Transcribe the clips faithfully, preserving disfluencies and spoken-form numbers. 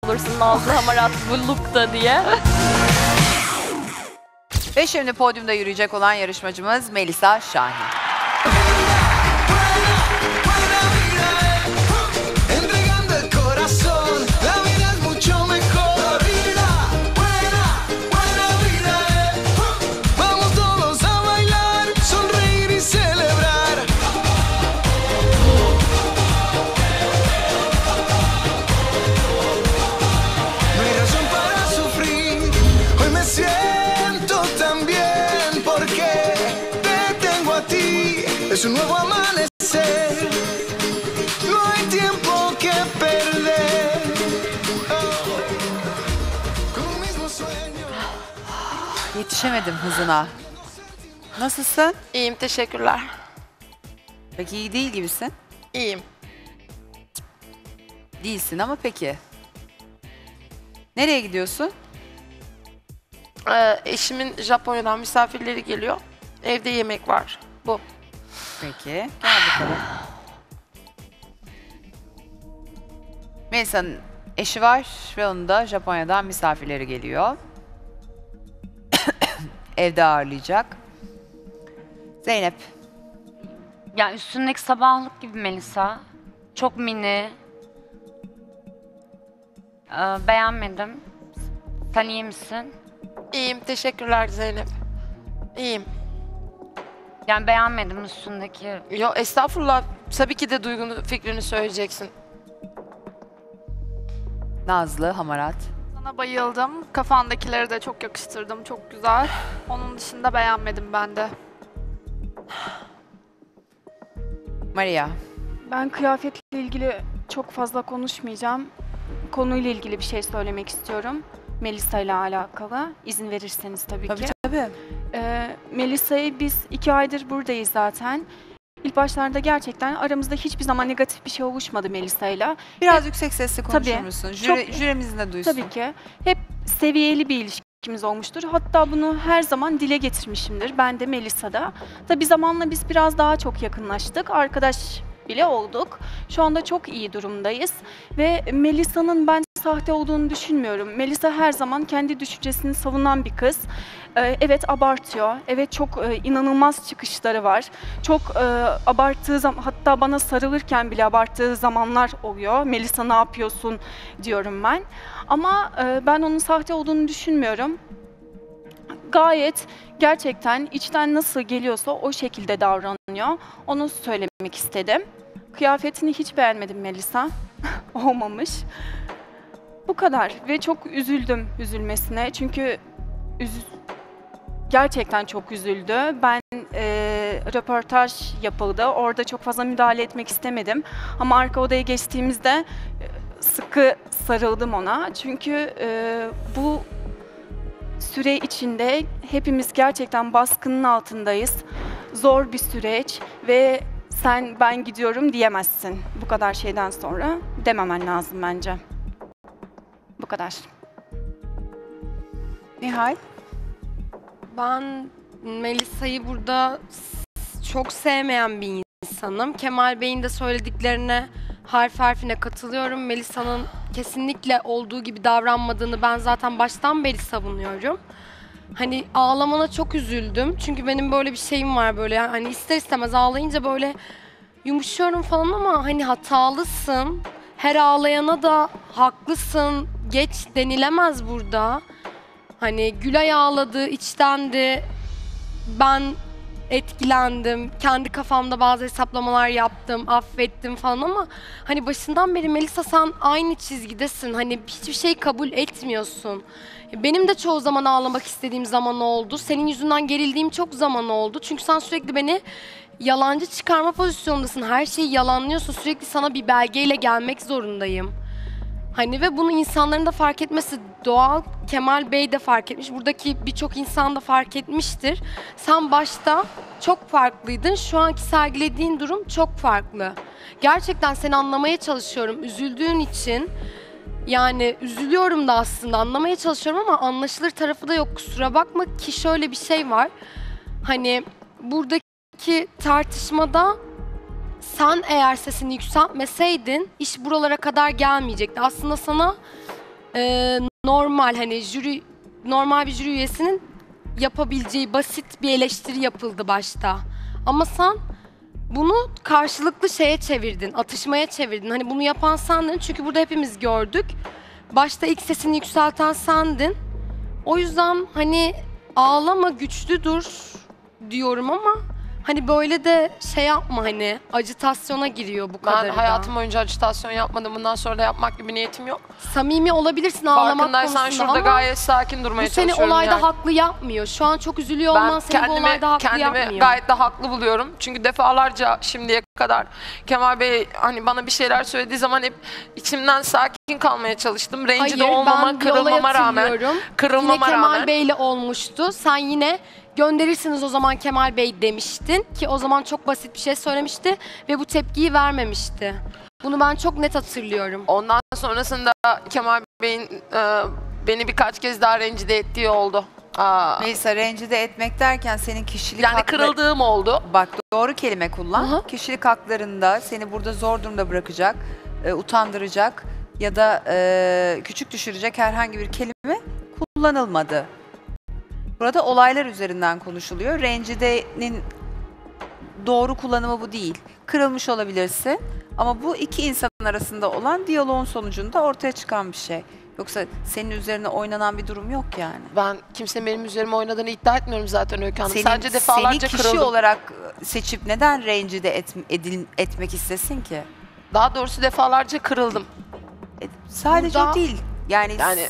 olursun Nazlı Hamarat bu lookta diye. Ve şimdi podyumda yürüyecek olan yarışmacımız Melisa Şahin. Es un nuevo amanecer, no hay tiempo que perder. Con un mismo sueño. Yetişemedim hızına. Nasılsın? İyiyim, teşekkürler. Peki iyi değil gibisin. İyiyim. Değilsin ama peki. Nereye gidiyorsun? Ee, eşimin Japonya'dan misafirleri geliyor. Evde yemek var. Bu. Peki. Gel bakalım. Melisa'nın eşi var ve onun da Japonya'dan misafirleri geliyor. Evde ağırlayacak. Zeynep. Ya üstündeki sabahlık gibi Melisa. Çok mini. Ee, beğenmedim. Sen iyi misin? İyiyim, teşekkürler Zeynep. İyiyim. Yani beğenmedim üstündeki. Yo, estağfurullah. Tabii ki de duygunu, fikrini söyleyeceksin. Nazlı Hamarat. Sana bayıldım. Kafandakileri de çok yakıştırdım. Çok güzel. Onun dışında beğenmedim ben de. Maria. Ben kıyafetle ilgili çok fazla konuşmayacağım. Konuyla ilgili bir şey söylemek istiyorum. Melisa ile alakalı. İzin verirseniz tabii, Tabii ki. tabii. Ee, Melisa'yı biz iki aydır buradayız zaten. İlk başlarda gerçekten aramızda hiçbir zaman negatif bir şey oluşmadı Melisa'yla. Biraz Hep, yüksek sesle konuşur tabii, musun? Jüri, çok, jürimiz de duysun. Tabii ki. Hep seviyeli bir ilişkimiz olmuştur. Hatta bunu her zaman dile getirmişimdir. Ben de Melisa'da. Tabii zamanla biz biraz daha çok yakınlaştık. Arkadaş bile olduk. Şu anda çok iyi durumdayız. Ve Melisa'nın ben sahte olduğunu düşünmüyorum. Melisa her zaman kendi düşüncesini savunan bir kız. Ee, evet abartıyor. Evet çok e, inanılmaz çıkışları var. Çok e, abarttığı zaman, hatta bana sarılırken bile abarttığı zamanlar oluyor. Melisa ne yapıyorsun diyorum ben. Ama e, ben onun sahte olduğunu düşünmüyorum. Gayet gerçekten içten nasıl geliyorsa o şekilde davranıyor. Onu söylemek istedim. Kıyafetini hiç beğenmedim Melisa. Olmamış. Bu kadar ve çok üzüldüm üzülmesine. Çünkü üz gerçekten çok üzüldü. Ben e, röportaj yapıldı. Orada çok fazla müdahale etmek istemedim. Ama arka odaya geçtiğimizde e, sıkı sarıldım ona. Çünkü e, bu süre içinde hepimiz gerçekten baskının altındayız. Zor bir süreç ve sen ben gidiyorum diyemezsin. Bu kadar şeyden sonra dememen lazım bence. Bu kadar. Nihal. Ben Melisa'yı burada çok sevmeyen bir insanım. Kemal Bey'in de söylediklerine harf harfine katılıyorum. Melisa'nın kesinlikle olduğu gibi davranmadığını ben zaten baştan beri savunuyorum. Hani ağlamana çok üzüldüm. Çünkü benim böyle bir şeyim var böyle. Hani ister istemez ağlayınca böyle yumuşuyorum falan ama hani hatalısın. Her ağlayana da haklısın, geç denilemez burada. Hani Gülay ağladı, içtendi. Ben etkilendim. Kendi kafamda bazı hesaplamalar yaptım, affettim falan ama hani başından beri Melisa sen aynı çizgidesin. Hani hiçbir şey kabul etmiyorsun. Benim de çoğu zaman ağlamak istediğim zaman oldu. Senin yüzünden gerildiğim çok zaman oldu. Çünkü sen sürekli beni yalancı çıkarma pozisyondasın. Her şeyi yalanlıyorsun. Sürekli sana bir belgeyle gelmek zorundayım. Hani ve bunu insanların da fark etmesi doğal. Kemal Bey de fark etmiş. Buradaki birçok insan da fark etmiştir. Sen başta çok farklıydın. Şu anki sergilediğin durum çok farklı. Gerçekten seni anlamaya çalışıyorum. Üzüldüğün için. Yani üzülüyorum da aslında. Anlamaya çalışıyorum ama anlaşılır tarafı da yok. Kusura bakma ki şöyle bir şey var. Hani buradaki tartışmada sen eğer sesini yükseltmeseydin iş buralara kadar gelmeyecekti. Aslında sana e, normal hani jüri normal bir jüri üyesinin yapabileceği basit bir eleştiri yapıldı başta. Ama sen bunu karşılıklı şeye çevirdin, atışmaya çevirdin. Hani bunu yapan sendin çünkü burada hepimiz gördük. Başta ilk sesini yükselten sendin. O yüzden hani ağlama, güçlü dur diyorum ama hani böyle de şey yapma, hani acitasyona giriyor bu Ben kadarı da. hayatım boyunca ajitasyon yapmadım. Bundan sonra da yapmak gibi niyetim yok. Samimi olabilirsin ağlamak Farkındaysan konusunda şurada ama gayet sakin durmaya bu seni çalışıyorum olayda yani. haklı yapmıyor. Şu an çok üzülüyor olman Ben seni bu kendimi, olayda haklı kendimi yapmıyor. gayet de haklı buluyorum. Çünkü defalarca şimdiye kadar Kemal Bey hani bana bir şeyler söylediği zaman hep içimden sakin kalmaya çalıştım. Rencide Hayır, olmama, ben bir olay kırılmama rağmen, hatırlıyorum. kırılmama Yine Kemal rağmen. Bey'le olmuştu. Sen yine gönderirsiniz o zaman Kemal Bey demiştin ki o zaman çok basit bir şey söylemişti ve bu tepkiyi vermemişti. Bunu ben çok net hatırlıyorum. Ondan sonrasında Kemal Bey'in e, beni birkaç kez daha rencide ettiği oldu. Aa, Melisa, rencide etmek derken senin kişilik yani hakları- kırıldığım oldu. Bak doğru kelime kullan. Aha. Kişilik haklarında seni burada zor durumda bırakacak, e, utandıracak ya da e, küçük düşürecek herhangi bir kelime kullanılmadı. Burada olaylar üzerinden konuşuluyor. Rencide'nin doğru kullanımı bu değil. Kırılmış olabilirsin ama bu iki insan arasında olan diyaloğun sonucunda ortaya çıkan bir şey. Yoksa senin üzerine oynanan bir durum yok yani. Ben kimsenin benim üzerime oynadığını iddia etmiyorum zaten Öykü Hanım. Senin, Sadece defalarca seni kişi kırıldım. olarak seçip neden rencide et, edil, etmek istesin ki? Daha doğrusu defalarca kırıldım. E, sadece Burada- o değil. Yani, Yani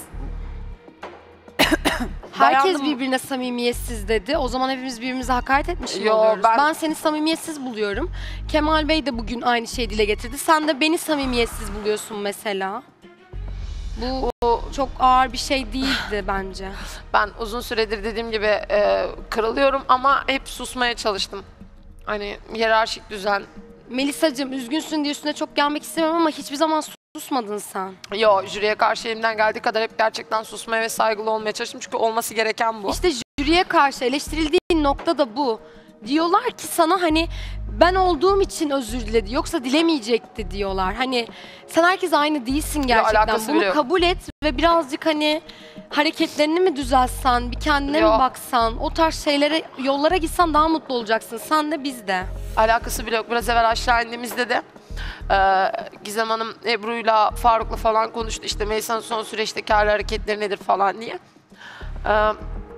Herkes dayandım. birbirine samimiyetsiz dedi. O zaman hepimiz birbirimize hakaret etmiş mi Yo, oluyoruz? Ben... ben- seni samimiyetsiz buluyorum. Kemal Bey de bugün aynı şeyi dile getirdi. Sen de beni samimiyetsiz buluyorsun mesela. Bu çok ağır bir şey değildi bence. ben uzun süredir dediğim gibi e, kırılıyorum ama hep susmaya çalıştım. Hani hiyerarşik düzen. Melisacığım üzgünsün diye üstüne çok gelmek istemiyorum ama hiçbir zaman susmadın sen. Yo, jüriye karşı elimden geldiği kadar hep gerçekten susmaya ve saygılı olmaya çalıştım. Çünkü olması gereken bu. İşte jüriye karşı eleştirildiğin nokta da bu. Diyorlar ki sana hani ben olduğum için özür diledi yoksa dilemeyecekti diyorlar. Hani sen herkes aynı değilsin gerçekten. alakası bile Bunu yok. kabul et ve birazcık hani hareketlerini mi düzeltsen, bir kendine Yo. mi baksan, o tarz şeylere, yollara gitsen daha mutlu olacaksın. Sen de biz de. Alakası bile yok. Biraz evvel aşağı indiğimizde de e, Gizem Hanım Ebru'yla Faruk'la falan konuştu. İşte Melisa'nın son süreçteki hali hareketleri nedir falan diye. E,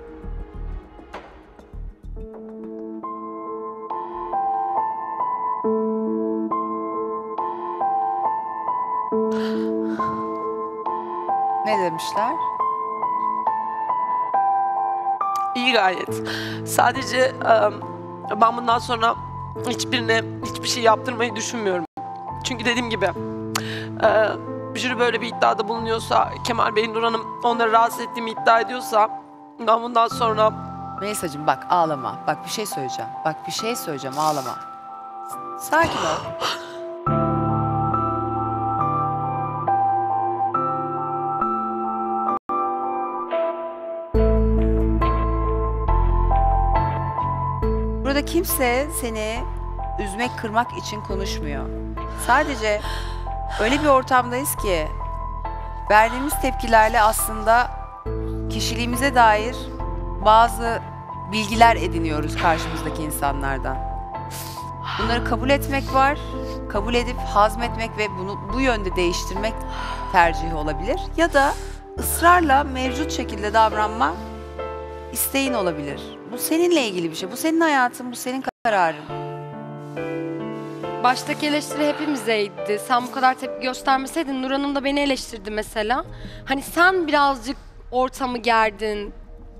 ne demişler? İyi gayet. Sadece e, ben bundan sonra hiçbirine hiçbir şey yaptırmayı düşünmüyorum. Çünkü dediğim gibi e, jüri böyle bir iddiada bulunuyorsa, Kemal Bey, Nur Hanım onları rahatsız ettiğimi iddia ediyorsa ben bundan sonra Melisa'cığım bak ağlama. Bak bir şey söyleyeceğim. Bak bir şey söyleyeceğim ağlama. Sakin ol. Burada kimse seni üzmek, kırmak için konuşmuyor. Sadece öyle bir ortamdayız ki verdiğimiz tepkilerle aslında kişiliğimize dair bazı bilgiler ediniyoruz karşımızdaki insanlardan. Bunları kabul etmek var, kabul edip hazmetmek ve bunu bu yönde değiştirmek tercihi olabilir. Ya da ısrarla mevcut şekilde davranma isteğin olabilir. Bu seninle ilgili bir şey, bu senin hayatın, bu senin kararın. Baştaki eleştiri hepimizeydi. Sen bu kadar tepki göstermeseydin Nur Hanım da beni eleştirdi mesela. Hani sen birazcık ortamı gerdin.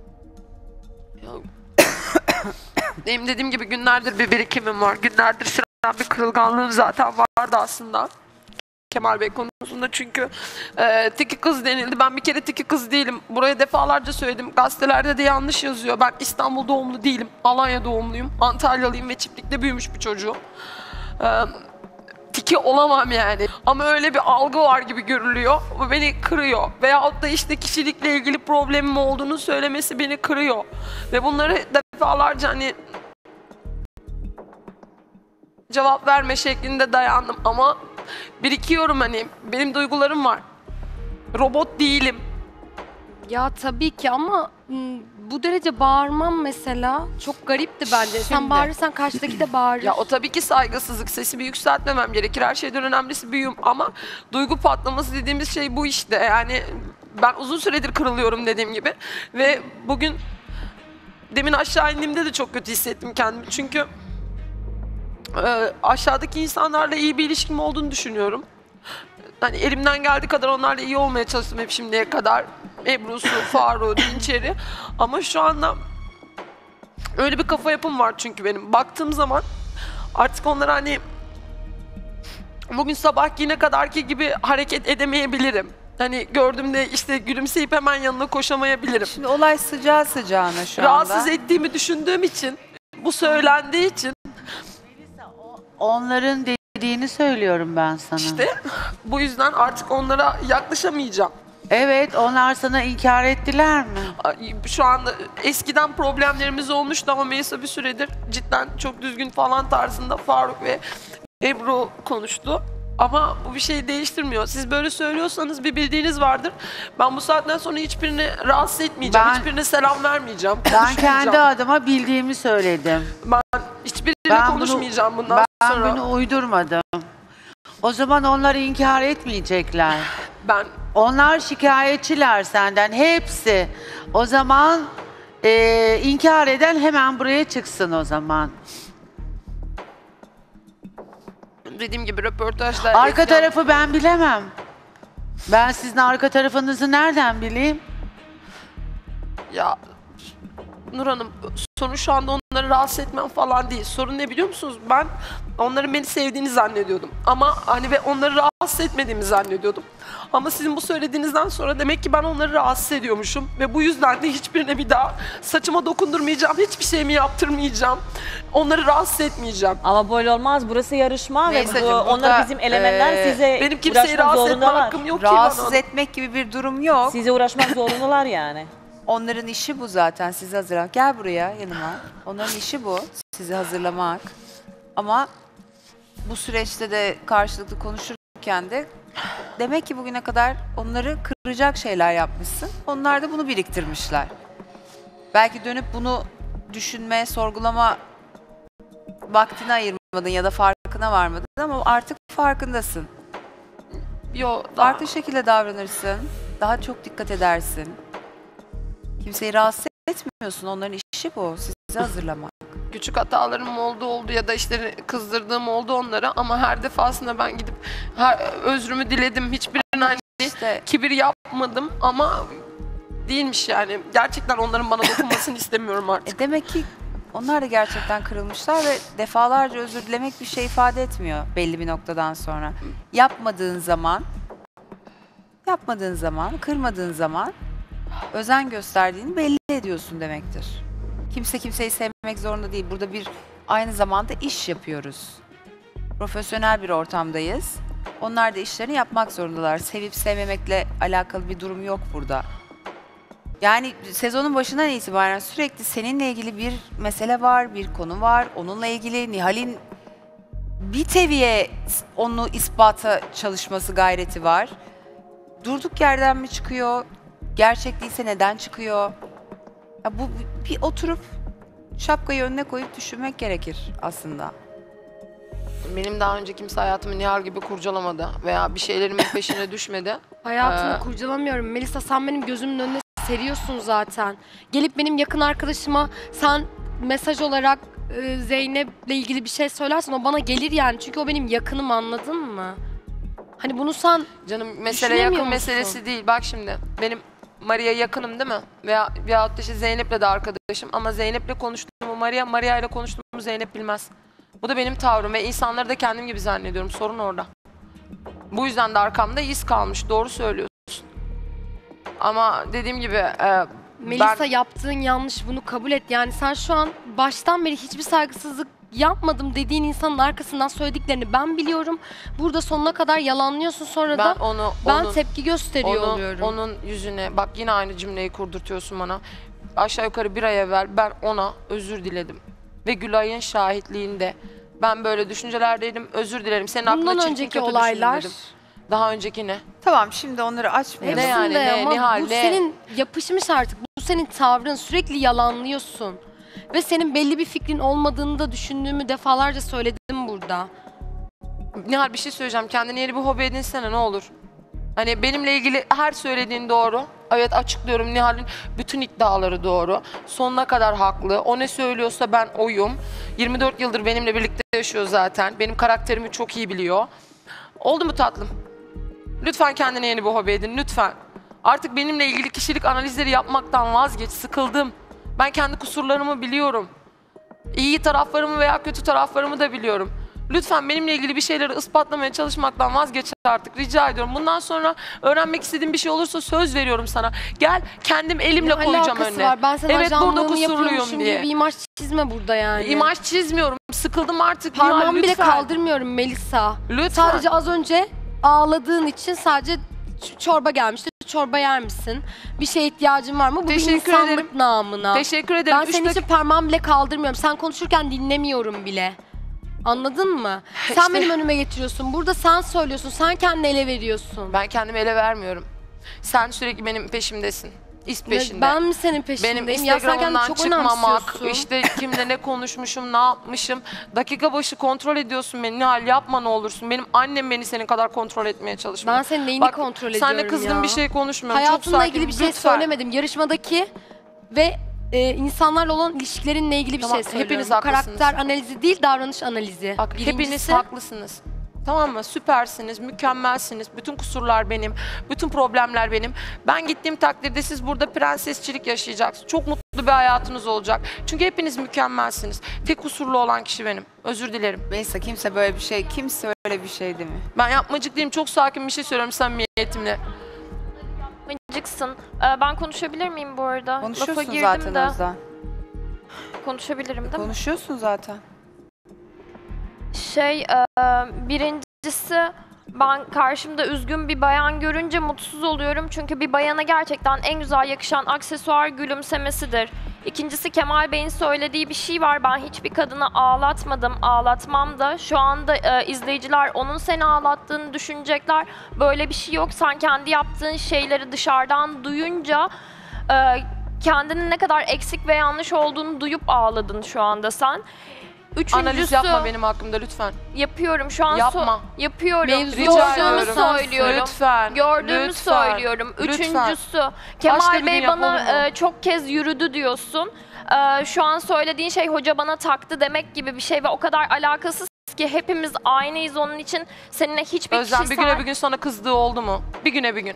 benim dediğim gibi günlerdir bir birikimim var. Günlerdir süren bir kırılganlığım zaten vardı aslında. Kemal Bey konusunda çünkü e, tiki kız denildi. Ben bir kere tiki kız değilim. Buraya defalarca söyledim. Gazetelerde de yanlış yazıyor. Ben İstanbul doğumlu değilim. Alanya doğumluyum. Antalyalıyım ve çiftlikte büyümüş bir çocuğum. E, tiki olamam yani. Ama öyle bir algı var gibi görülüyor. Bu beni kırıyor. Veyahut da işte kişilikle ilgili problemim olduğunu söylemesi beni kırıyor. Ve bunları defalarca hani cevap verme şeklinde dayandım ama birikiyorum, hani benim duygularım var. Robot değilim. Ya tabii ki ama m, bu derece bağırmam mesela çok garipti bence. Şimdi- Sen bağırırsan karşıdaki de bağırır. Ya o tabii ki saygısızlık. Sesimi yükseltmemem gerekir. Her şeyden önemlisi büyüğüm ama duygu patlaması dediğimiz şey bu işte. Yani ben uzun süredir kırılıyorum dediğim gibi. Ve bugün demin aşağı indiğimde de çok kötü hissettim kendimi. Çünkü e, aşağıdaki insanlarla iyi bir ilişkim olduğunu düşünüyorum. Hani elimden geldiği kadar onlarla iyi olmaya çalıştım hep şimdiye kadar. Ebru'su, Faruk'u, Dinçer'i. Ama şu anda öyle bir kafa yapım var çünkü benim. Baktığım zaman artık onlar hani bugün sabah yine kadarki gibi hareket edemeyebilirim. Hani gördüğümde işte gülümseyip hemen yanına koşamayabilirim. Şimdi olay sıcağı sıcağına şu Rahatsız anda. ettiğimi düşündüğüm için, bu söylendiği için Onların dediğini söylüyorum ben sana. işte bu yüzden artık onlara yaklaşamayacağım. Evet, onlar sana inkar ettiler mi? Ay, Şu anda eskiden problemlerimiz olmuştu ama Melisa bir süredir cidden çok düzgün falan tarzında Faruk ve Ebru konuştu. Ama bu bir şey değiştirmiyor. Siz böyle söylüyorsanız bir bildiğiniz vardır. Ben bu saatten sonra hiçbirini rahatsız etmeyeceğim. Ben- hiçbirine selam vermeyeceğim. Ben konuşmayacağım. kendi adıma bildiğimi söyledim. Ben hiçbiriyle Ben bunu- konuşmayacağım bundan Ben sonra. bunu uydurmadım. O zaman onlar inkar etmeyecekler. Ben Onlar şikayetçiler senden hepsi. O zaman eee, inkar eden hemen buraya çıksın o zaman. dediğim gibi röportajda... Arka Esra- tarafı ben bilemem. Ben sizin arka tarafınızı nereden bileyim? Ya Nur Hanım, sorun şu anda onları rahatsız etmem falan değil. Sorun ne biliyor musunuz? Ben onların beni sevdiğini zannediyordum. Ama hani ve onları rahatsız etmediğimi zannediyordum. Ama sizin bu söylediğinizden sonra demek ki ben onları rahatsız ediyormuşum. Ve bu yüzden de hiçbirine bir daha saçıma dokundurmayacağım, hiçbir şeyimi yaptırmayacağım. Onları rahatsız etmeyeceğim. Ama böyle olmaz. Burası yarışma ve Melisacığım, bu, burada, onlar bizim elementler. eee, Size Benim kimseyi uğraşmak rahatsız etme zorundalar. hakkım yok ki Rahatsız bana. etmek gibi bir durum yok. Size uğraşmak zorundalar yani. Onların işi bu zaten, sizi hazırlamak. Gel buraya yanıma. Onların işi bu, sizi hazırlamak. Ama bu süreçte de karşılıklı konuşurken de demek ki bugüne kadar onları kıracak şeyler yapmışsın. Onlar da bunu biriktirmişler. Belki dönüp bunu düşünme, sorgulama vaktini ayırmadın ya da farkına varmadın ama artık farkındasın. Yo, daha Farklı şekilde davranırsın, daha çok dikkat edersin. Kimseyi rahatsız etmiyorsun, onların işi bu, sizi hazırlamak. küçük hatalarım oldu oldu ya da işte kızdırdığım oldu onlara ama her defasında ben gidip her, özrümü diledim. Hiçbirine hani İşte kibir yapmadım ama değilmiş yani. Gerçekten onların bana dokunmasını istemiyorum artık. e demek ki onlar da gerçekten kırılmışlar ve defalarca özür dilemek bir şey ifade etmiyor belli bir noktadan sonra. Yapmadığın zaman, yapmadığın zaman, kırmadığın zaman özen gösterdiğini belli ediyorsun demektir. Kimse kimseyi sevmek zorunda değil. Burada bir aynı zamanda iş yapıyoruz. Profesyonel bir ortamdayız. Onlar da işlerini yapmak zorundalar. Sevip sevmemekle alakalı bir durum yok burada. Yani sezonun başından itibaren sürekli seninle ilgili bir mesele var, bir konu var. Onunla ilgili Nihal'in bir seviye onu ispata çalışması gayreti var. Durduk yerden mi çıkıyor? Gerçek değilse neden çıkıyor? Ya bu bir oturup şapkayı önüne koyup düşünmek gerekir aslında. Benim daha önce kimse hayatımı Nihal gibi kurcalamadı veya bir şeylerimin peşine düşmedi. Hayatını Ee, kurcalamıyorum. Melisa sen benim gözümün önüne seriyorsun zaten. Gelip benim yakın arkadaşıma sen mesaj olarak e, Zeynep'le ilgili bir şey söylersen o bana gelir yani. Çünkü o benim yakınım, anladın mı? Hani bunu sen Canım mesele Düşünemiyor yakın musun? meselesi değil. Bak şimdi benim Maria'ya yakınım değil mi? Veya veyahut da işte Zeynep'le de arkadaşım ama Zeynep'le konuştuğumu Maria, Maria ile konuştuğumu Zeynep bilmez. Bu da benim tavrım ve insanları da kendim gibi zannediyorum. Sorun orada. Bu yüzden de arkamda iz kalmış. Doğru söylüyorsun. Ama dediğim gibi e, Melisa ben yaptığın yanlış, bunu kabul et. Yani sen şu an baştan beri hiçbir saygısızlık yapmadım dediğin insanın arkasından söylediklerini ben biliyorum. Burada sonuna kadar yalanlıyorsun, sonra ben da onu ben onun, tepki gösteriyor onu- oluyorum. onun yüzüne bak yine aynı cümleyi kurdurtuyorsun bana. Aşağı yukarı bir ay evvel ben ona özür diledim. Ve Gülay'ın şahitliğinde ben böyle düşüncelerdeydim. Özür dilerim. Senin Bundan aklına çirkin önceki kötü olaylar düşündüm dedim. Daha önceki ne? Tamam şimdi onları açmayalım. Ne yani, Hepsinde ne, ama Nihal, bu ne? senin yapışmış artık. Bu senin tavrın. Sürekli yalanlıyorsun. Ve senin belli bir fikrin olmadığını da düşündüğümü defalarca söyledim burada. Nihal bir şey söyleyeceğim. Kendine yeni bir hobi edinsene ne olur. Hani benimle ilgili her söylediğin doğru. Evet açıklıyorum, Nihal'in bütün iddiaları doğru. Sonuna kadar haklı. O ne söylüyorsa ben oyum. yirmi dört yıldır benimle birlikte yaşıyor zaten. Benim karakterimi çok iyi biliyor. Oldu mu tatlım? Lütfen kendine yeni bir hobi edin, lütfen. Artık benimle ilgili kişilik analizleri yapmaktan vazgeç, sıkıldım. Ben kendi kusurlarımı biliyorum. İyi taraflarımı veya kötü taraflarımı da biliyorum. Lütfen benimle ilgili bir şeyleri ispatlamaya çalışmaktan vazgeç artık, rica ediyorum. Bundan sonra öğrenmek istediğin bir şey olursa söz veriyorum sana. Gel, kendim elimle Ne koyacağım alakası önüne. var? Ben sana Evet, burada ajanlığımı kusurluyum yapıyormuşum diye. gibi bir imaj çizme burada yani. İmaj çizmiyorum, sıkıldım artık. Nihal, Parmağımı bile lütfen. kaldırmıyorum Melisa. Lütfen. Sadece az önce ağladığın için sadece ç- çorba gelmişti. Çorba yer misin? Bir şeye ihtiyacın var mı? Bu Teşekkür bir insanlık ederim. namına. Teşekkür ederim. Ben Üç senin dak- için parmağımı bile kaldırmıyorum. Sen konuşurken dinlemiyorum bile. Anladın mı? Sen İşte- benim önüme getiriyorsun. Burada sen söylüyorsun. Sen kendini ele veriyorsun. Ben kendimi ele vermiyorum. Sen sürekli benim peşimdesin. İz peşinde. Ben mi senin peşindeyim? Benim Ya sen kendini Instagram'dan çok çıkmamak, önemsiyorsun. işte kimle ne konuşmuşum, ne yapmışım. Dakika başı kontrol ediyorsun beni. Nihal yapma ne olursun. Benim annem beni senin kadar kontrol etmeye çalışmıyor. Ben senin neyini Bak, kontrol ediyorum Senle kızgın ya? bir şey konuşmuyorum. Hayatınla Çok sakin, ilgili bir şey lütfen. söylemedim. Yarışmadaki ve e, insanlarla olan ilişkilerinle ilgili bir Tamam, şey söylüyorum. hepiniz Bu haklısınız. karakter analizi değil, davranış analizi. Bak Birincisi, hepiniz haklısınız. Tamam mı? Süpersiniz, mükemmelsiniz. Bütün kusurlar benim, bütün problemler benim. Ben gittiğim takdirde siz burada prensesçilik yaşayacaksınız. Çok mutlu bir hayatınız olacak. Çünkü hepiniz mükemmelsiniz. Tek kusurlu olan kişi benim. Özür dilerim. Melisa kimse böyle bir şey, kimse öyle bir şey değil mi? Ben yapmacık değilim. Çok sakin bir şey söylüyorum samimiyetimle. Yapmacıksın. Ee, ben konuşabilir miyim bu arada? Lafa Konuşuyorsun girdim zaten de. Özden. Konuşabilirim değil mi? Konuşuyorsun zaten. Şey, e, birincisi ben karşımda üzgün bir bayan görünce mutsuz oluyorum. Çünkü bir bayana gerçekten en güzel yakışan aksesuar gülümsemesidir. İkincisi Kemal Bey'in söylediği bir şey var. Ben hiçbir kadını ağlatmadım, ağlatmam da. Şu anda e, izleyiciler onun seni ağlattığını düşünecekler. Böyle bir şey yok. Sen kendi yaptığın şeyleri dışarıdan duyunca e, kendinin ne kadar eksik ve yanlış olduğunu duyup ağladın şu anda sen. Üçüncüsü, Analiz yapma benim hakkımda lütfen. yapıyorum şu an. Yapma. so- yapıyorum. Mevzu Rica Gördüğümü ediyorum. söylüyorum. Lütfen. Gördüğümü lütfen, söylüyorum. lütfen. Üçüncüsü, Başka Kemal bir Bey gün bana yapalım mı? e, çok kez yürüdü diyorsun. E, şu an söylediğin şey hoca bana taktı demek gibi bir şey ve o kadar alakasız ki hepimiz aynıyız onun için seninle hiçbir Özlem bir kişisel güne bir gün sana kızdığı oldu mu? Bir güne bir gün.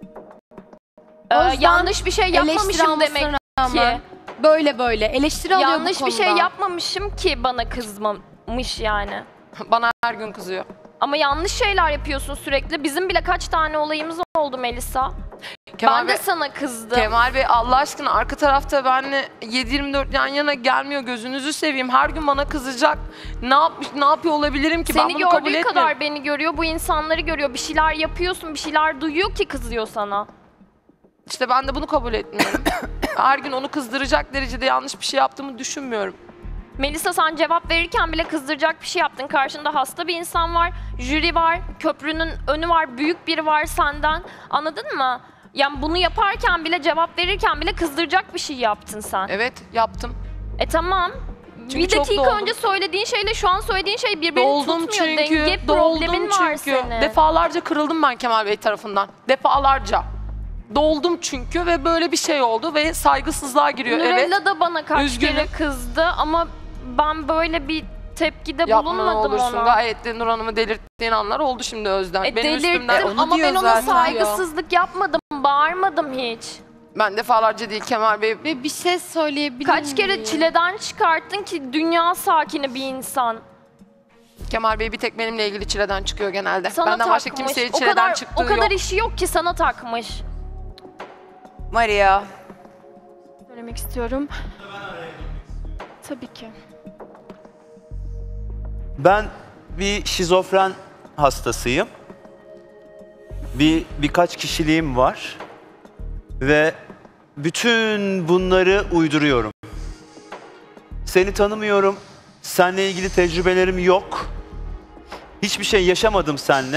e, Özlem, yanlış bir şey eleştiri yapmamışım almasına demek rağmen ki. Böyle böyle eleştiri alıyor bu Yanlış bir şey konuda. yapmamışım ki bana kızmamış yani. Bana her gün kızıyor. Ama yanlış şeyler yapıyorsun sürekli. Bizim bile kaç tane olayımız oldu Melisa. Kemal ben Bey, de sana kızdım. Kemal Bey Allah aşkına arka tarafta benimle yedi yirmi dört yan yana gelmiyor, gözünüzü seveyim. Her gün bana kızacak. Ne yapmış, ne yapıyor olabilirim ki? ben Seni bunu kabul gördüğü etmiyorum. kadar beni görüyor, bu insanları görüyor. Bir şeyler yapıyorsun, bir şeyler duyuyor ki kızıyor sana. İşte ben de bunu kabul etmiyorum. Her gün onu kızdıracak derecede yanlış bir şey yaptığımı düşünmüyorum. Melisa sen cevap verirken bile kızdıracak bir şey yaptın. Karşında hasta bir insan var, jüri var, köprünün önü var, büyük biri var senden. Anladın mı? Yani bunu yaparken bile, cevap verirken bile kızdıracak bir şey yaptın sen. Evet, yaptım. E tamam. Çünkü bir çok dakika doldum. önce söylediğin şeyle şu an söylediğin şey birbirini Doldum tutmuyor. çünkü, Denge doldum problemin var çünkü. senin. Defalarca kırıldım ben Kemal Bey tarafından. Defalarca. Doldum çünkü ve böyle bir şey oldu ve saygısızlığa giriyor. Nurella Evet. da bana kaç Üzgünüm. kere kızdı ama ben böyle bir tepkide Yapma ne bulunmadım olursun. ona. Gayet de Nur Hanım'ı delirttiğin anlar oldu şimdi Özden. E, Benim delirttim üstümden. onu ama diyor ben ona zaten. saygısızlık yapmadım, bağırmadım hiç. Ben defalarca değil Kemal Bey. Ve bir şey söyleyebilir Kaç kere miyim? çileden çıkarttın ki dünya sakini bir insan. Kemal Bey bir tek benimle ilgili çileden çıkıyor genelde. Sana Benden başka takmış. kimseye o çileden kadar, çıktığı o kadar yok. işi yok ki sana takmış. Maria. Söylemek istiyorum. Tabii ki. Ben bir şizofren hastasıyım. Bir birkaç kişiliğim var ve bütün bunları uyduruyorum. Seni tanımıyorum. Seninle ilgili tecrübelerim yok. Hiçbir şey yaşamadım seninle.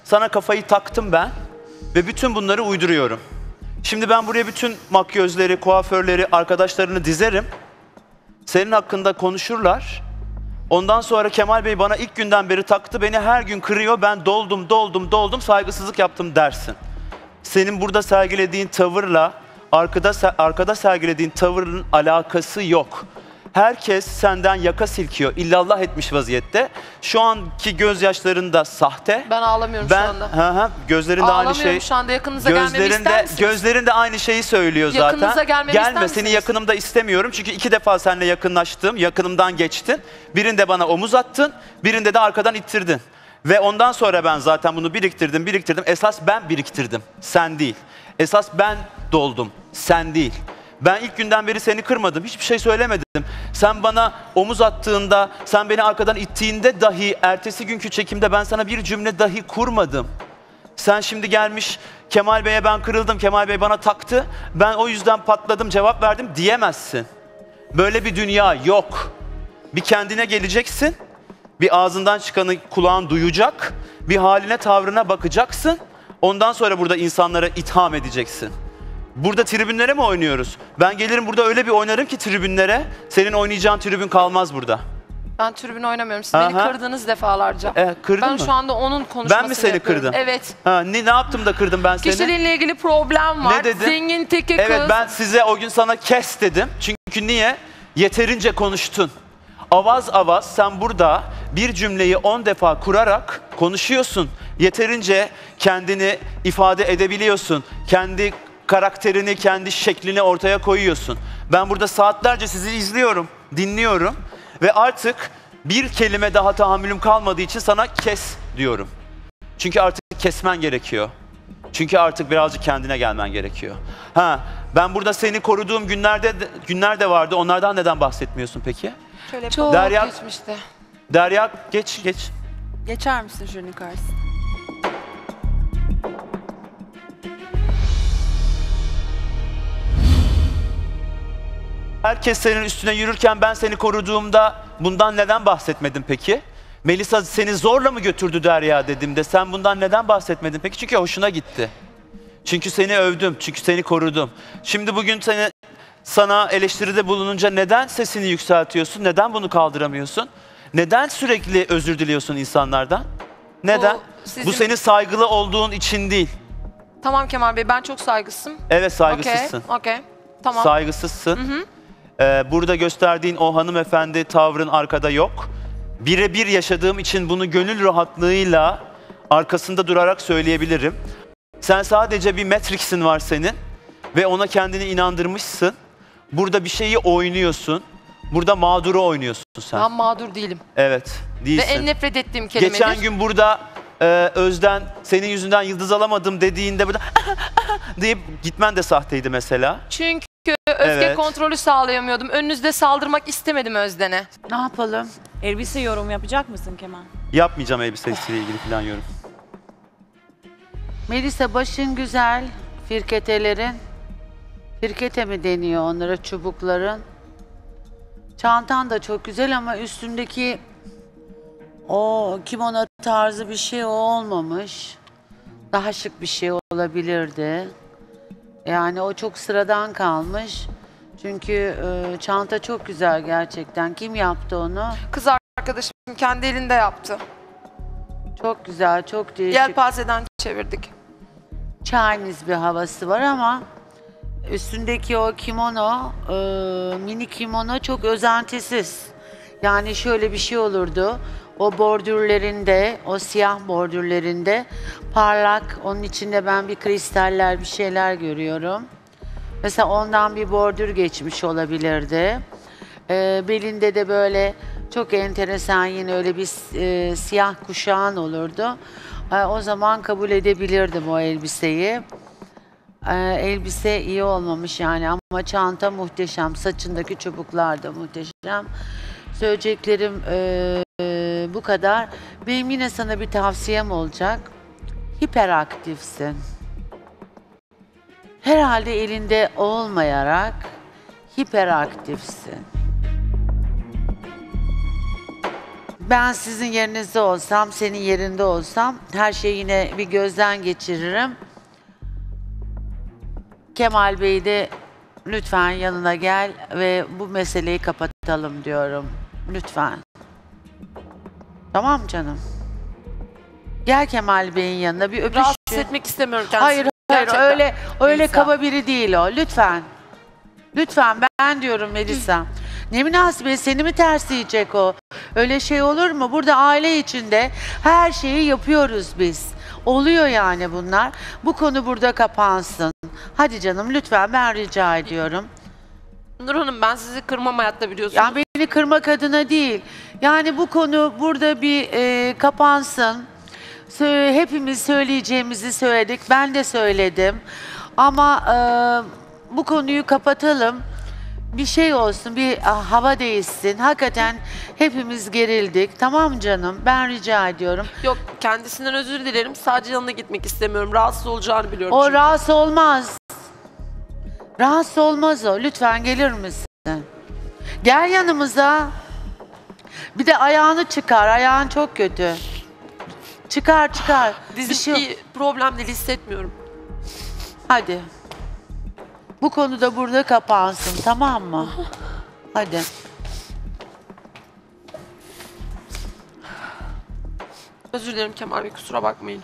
Sana kafayı taktım ben ve bütün bunları uyduruyorum. Şimdi ben buraya bütün makyözleri, kuaförleri, arkadaşlarını dizerim. Senin hakkında konuşurlar. Ondan sonra Kemal Bey bana ilk günden beri taktı, beni her gün kırıyor, ben doldum, doldum, doldum, saygısızlık yaptım dersin. Senin burada sergilediğin tavırla, arkada, arkada sergilediğin tavırın alakası yok. Herkes senden yaka silkiyor, illallah etmiş vaziyette. Şu anki gözyaşların da sahte. Ben ağlamıyorum ben, şu anda. Hı hı, gözlerinde aynı şey. Ağlamıyorum şu anda. Yakınıza gelmemi ister misiniz? Gözlerinde aynı şeyi söylüyor zaten. Yakınıza gelmemi Gelme, ister misiniz? seni yakınımda istemiyorum. Çünkü iki defa seninle yakınlaştım, yakınımdan geçtin. Birinde bana omuz attın, birinde de arkadan ittirdin. Ve ondan sonra ben zaten bunu biriktirdim, biriktirdim. Esas ben biriktirdim, sen değil. Esas ben doldum, sen değil. Ben ilk günden beri seni kırmadım, hiçbir şey söylemedim. Sen bana omuz attığında, sen beni arkadan ittiğinde dahi, ertesi günkü çekimde ben sana bir cümle dahi kurmadım. Sen şimdi gelmiş, Kemal Bey'e ben kırıldım, Kemal Bey bana taktı, ben o yüzden patladım, cevap verdim diyemezsin. Böyle bir dünya yok. Bir kendine geleceksin, bir ağzından çıkanı kulağın duyacak, bir haline tavrına bakacaksın, ondan sonra burada insanlara itham edeceksin. Burada tribünlere mi oynuyoruz? Ben gelirim burada öyle bir oynarım ki tribünlere, senin oynayacağın tribün kalmaz burada. Ben tribün oynamıyorum. Siz Aha. beni kırdınız defalarca. E, kırdın ben mı? şu anda onun konuşmasını Ben mi seni yapıyorum. kırdım? Evet. Ha, ne, ne yaptım da kırdım ben seni? Kişiliğinle ilgili problem var. Ne dedim? Zengin teki kız. Evet, ben size o gün sana kes dedim. Çünkü niye? Yeterince konuştun. Avaz avaz sen burada bir cümleyi on defa kurarak konuşuyorsun. Yeterince kendini ifade edebiliyorsun. Kendi karakterini, kendi şeklini ortaya koyuyorsun. Ben burada saatlerce sizi izliyorum, dinliyorum ve artık bir kelime daha tahammülüm kalmadığı için sana kes diyorum. Çünkü artık kesmen gerekiyor. Çünkü artık birazcık kendine gelmen gerekiyor. Ha, ben burada seni koruduğum günlerde günler de vardı. Onlardan neden bahsetmiyorsun peki? Şöyle Çok Derya- geçmişti. Derya geç geç. geçer misin jürinin karşısına? Herkes senin üstüne yürürken ben seni koruduğumda bundan neden bahsetmedin peki? Melisa seni zorla mı götürdü Derya dediğimde sen bundan neden bahsetmedin peki? Çünkü hoşuna gitti. Çünkü seni övdüm, çünkü seni korudum. Şimdi bugün seni, sana eleştiride bulununca neden sesini yükseltiyorsun? Neden bunu kaldıramıyorsun? Neden sürekli özür diliyorsun insanlardan? Neden? Bu sizin- Bu senin saygılı olduğun için değil. Tamam Kemal Bey, ben çok saygısızım. Evet, saygısızsın. Okey, okey. Tamam. Saygısızsın. Ee, burada gösterdiğin o hanımefendi tavrın arkada yok. Birebir yaşadığım için bunu gönül rahatlığıyla arkasında durarak söyleyebilirim. Sen sadece bir Matrix'in var senin ve ona kendini inandırmışsın. Burada bir şeyi oynuyorsun. Burada mağduru oynuyorsun sen. Ben mağdur değilim. Evet, Ve değilsin. en nefret ettiğim kelimedir. Geçen gün burada e, Özden senin yüzünden yıldız alamadım dediğinde burada deyip gitmen de sahteydi mesela. Çünkü öfke Evet. kontrolü sağlayamıyordum. Önünüzde saldırmak istemedim Özden'e. Ne yapalım? Elbise yorum yapacak mısın Kemal? Yapmayacağım elbisesiyle ilgili falan yorum. Melisa başın güzel, firketelerin. Firkete mi deniyor onlara, çubukların? Çantan da çok güzel ama üstündeki o kimono tarzı bir şey o olmamış. Daha şık bir şey olabilirdi. Yani o çok sıradan kalmış. Çünkü e, çanta çok güzel gerçekten. Kim yaptı onu? Kız arkadaşım kendi elinde yaptı. Çok güzel, çok değişik. Yelpazeden çevirdik. Chinese bir havası var ama üstündeki o kimono, e, mini kimono çok özentisiz. Yani şöyle bir şey olurdu. O bordürlerinde, o siyah bordürlerinde parlak, onun içinde ben bir kristaller, bir şeyler görüyorum. Mesela ondan bir bordür geçmiş olabilirdi. E, belinde de böyle çok enteresan yine öyle bir e, siyah kuşağın olurdu. E, o zaman kabul edebilirdim o elbiseyi. E, elbise iyi olmamış yani ama çanta muhteşem. Saçındaki çubuklar da muhteşem. Söyleyeceklerim e, e, bu kadar. Benim yine sana bir tavsiyem olacak. Hiperaktifsin. Herhalde elinde olmayarak hiperaktifsin. Ben sizin yerinizde olsam, senin yerinde olsam her şeyi yine bir gözden geçiririm. Kemal Bey de lütfen yanına gel ve bu meseleyi kapatalım diyorum. Lütfen. Tamam canım. Gel Kemal Bey'in yanına bir öpüş. Rahatsız etmek istemiyorum kendisini. Hayır, hayır Gerçekten. öyle öyle Melisa. kaba biri değil o. Lütfen. Lütfen ben diyorum Melisa. Ne münasebet, seni mi tersleyecek o? Öyle şey olur mu? Burada aile içinde her şeyi yapıyoruz biz. Oluyor yani bunlar. Bu konu burada kapansın. Hadi canım lütfen, ben rica ediyorum. Nur Hanım, ben sizi kırmam hayatta, biliyorsunuz. Yani beni kırmak adına değil. Yani bu konu burada bir e, kapansın. Sö- hepimiz söyleyeceğimizi söyledik. Ben de söyledim. Ama e, bu konuyu kapatalım. Bir şey olsun, bir ah, hava değişsin. Hakikaten hepimiz gerildik. Tamam canım, ben rica ediyorum. Yok, kendisinden özür dilerim. Sadece yanına gitmek istemiyorum. Rahatsız olacağını biliyorum O çünkü. rahatsız olmaz. Rahatsız olmaz o. Lütfen gelir misin? Gel yanımıza. Bir de ayağını çıkar. Ayağın çok kötü. Çıkar çıkar. Dizim Bir şey yok. iyi, problem değil, hissetmiyorum. Hadi. Bu konu da burada kapansın, tamam mı? Hadi. Özür dilerim Kemal Bey, kusura bakmayın.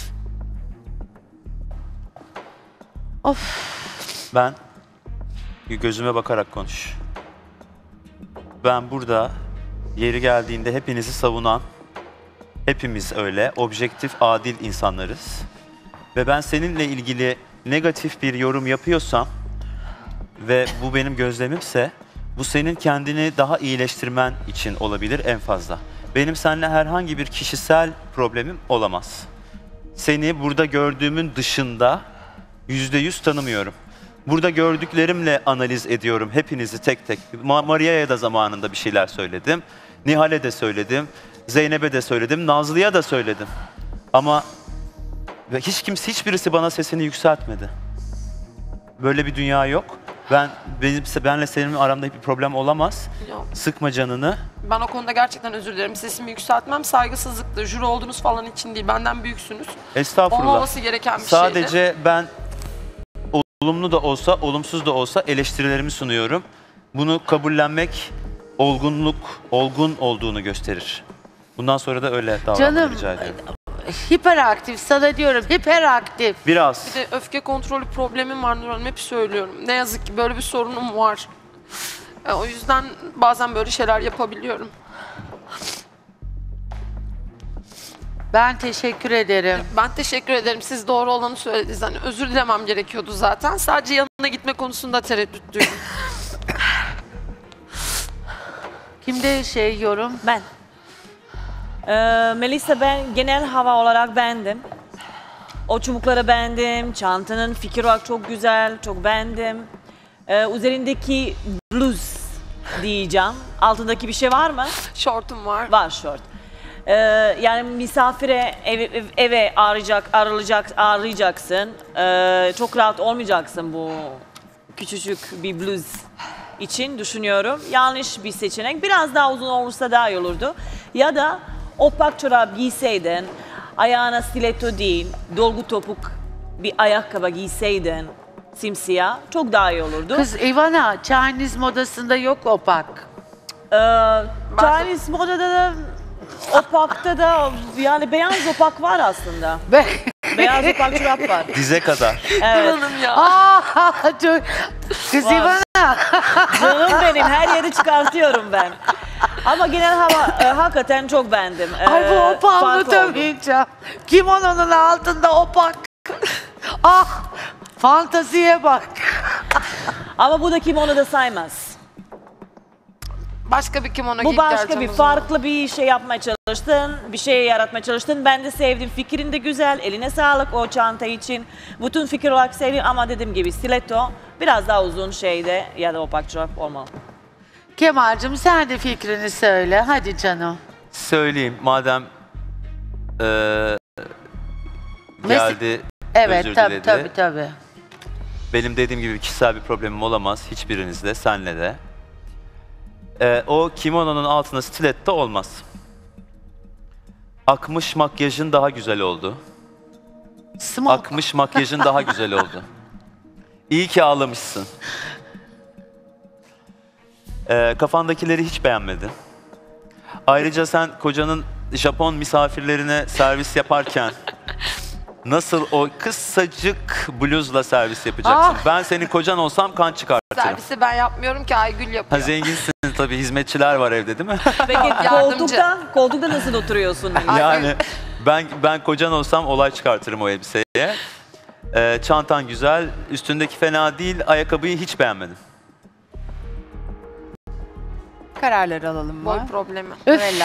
Of. Ben gözüme bakarak konuş. Ben burada yeri geldiğinde hepinizi savunan, hepimiz öyle objektif, adil insanlarız. Ve ben seninle ilgili negatif bir yorum yapıyorsam ve bu benim gözlemimse, bu senin kendini daha iyileştirmen için olabilir en fazla. Benim seninle herhangi bir kişisel problemim olamaz. Seni burada gördüğümün dışında yüzde yüz tanımıyorum. Burada gördüklerimle analiz ediyorum hepinizi tek tek. Ma- Maria'ya da zamanında bir şeyler söyledim. Nihal'e de söyledim. Zeynep'e de söyledim. Nazlı'ya da söyledim. Ama ve hiç kimse, hiçbirisi bana sesini yükseltmedi. Böyle bir dünya yok. Ben benim benle senin aramda hiçbir problem olamaz. Yok. Sıkma canını. Ben o konuda gerçekten özür dilerim. Sesimi yükseltmem saygısızlıktır. Jüri olduğunuz falan için değil. Benden büyüksünüz. Estağfurullah. Olmaması gereken bir Sadece şeydi. ben olumlu da olsa, olumsuz da olsa eleştirilerimi sunuyorum. Bunu kabullenmek olgunluk, olgun olduğunu gösterir. Bundan sonra da öyle davranmanı Canım, rica ediyorum. hiperaktif sana diyorum, hiperaktif. Biraz. Bir de öfke kontrolü problemim var Nur Hanım. Hep söylüyorum. Ne yazık ki böyle bir sorunum var. E, o yüzden bazen böyle şeyler yapabiliyorum. Ben teşekkür ederim. Ben teşekkür ederim. Siz doğru olanı söylediniz. Hani özür dilemem gerekiyordu zaten. Sadece yanına gitme konusunda tereddütlüyüm. Kimde şey yorum? Ben. Ee, Melisa, ben genel hava olarak beğendim. O çubukları beğendim. Çantanın fikir olarak çok güzel. Çok beğendim. Ee, üzerindeki bluz diyeceğim. Altındaki bir şey var mı? Şortum var. Var şort. Ee, yani misafire eve, ev- eve arayacak, arayacak, arayacaksın. Ee, çok rahat olmayacaksın bu küçücük bir bluz için düşünüyorum. Yanlış bir seçenek. Biraz daha uzun olursa daha iyi olurdu. Ya da opak çorap giyseydin, ayağına stiletto değil, dolgu topuk bir ayakkabı giyseydin, simsiyah, çok daha iyi olurdu. Kız Ivana, Chinese modasında yok opak. Ee, Chinese modada da, opakta da yani beyaz opak var aslında. Be Beyaz opak çorap var. Dize kadar. Evet. Hanım ya. Aa, çok... Kız Var. Ivana. Canım benim, her yeri çıkartıyorum ben. Ama genel hava e, hakikaten çok beğendim. Ee, Ay bu opağı farklı oldu. unutamayacağım. Kimononun altında opak. Ah, fantaziye bak. Ama bu da kimono da saymaz. Başka bir kimono Bu giyip başka geleceğim bir o zaman. farklı bir şey yapmaya çalıştın, bir şey yaratmaya çalıştın. Ben de sevdim, fikrin de güzel, eline sağlık o çanta için. Bütün fikir olarak sevdim ama dediğim gibi stiletto biraz daha uzun şeyde ya da opak çorap olmalı. Kemal'cim sen de fikrini söyle. Hadi canım. Söyleyeyim madem eee, geldi, Evet, özür tabii diledi. tabii tabii. Benim dediğim gibi kişisel bir problemim olamaz hiçbirinizle, senle de. Ee, o kimononun altında stiletto olmaz. akmış makyajın daha güzel oldu. Smoke. Akmış makyajın daha güzel oldu. İyi ki ağlamışsın. Ee, kafandakileri hiç beğenmedim. Ayrıca sen kocanın Japon misafirlerine servis yaparken nasıl o kısacık bluzla servis yapacaksın? Ah! Ben senin kocan olsam kan çıkartırım. Servisi ben yapmıyorum ki Aygül Ha, yapıyor. zenginsin tabii, hizmetçiler var evde değil mi? Peki Yardımcı. koltukta, koltukta nasıl oturuyorsun? Yani ben ben kocan olsam olay çıkartırım o elbiseye. Ee, çantan güzel, üstündeki fena değil, ayakkabıyı hiç beğenmedim. Kararları alalım mı? Boy problemi. Nurella.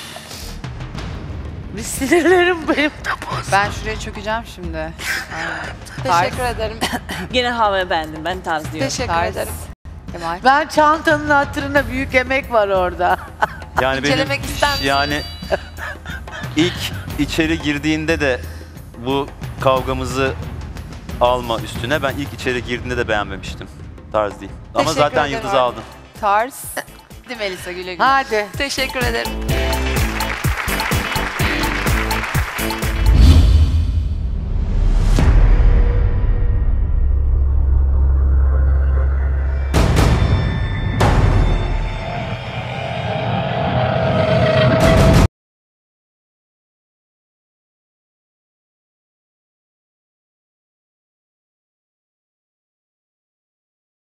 Bir sinirlerim benim de bozuldu. Ben şuraya çökeceğim şimdi. Teşekkür ederim. Gene hava beğendim, ben tarz diyorum. Teşekkür Tarz. ederim. Kemal. Ben çantanın hatırına büyük emek var orada. Yani benim İncelemek ister misin? yani ilk içeri girdiğinde de bu kavgamızı alma üstüne. Ben ilk içeri girdiğinde de beğenmemiştim. Tarz değil. Ama Teşekkür zaten ederim yıldızı abi. aldın. Tarz. Değil mi Melisa, güle güle. Hadi. Teşekkür ederim.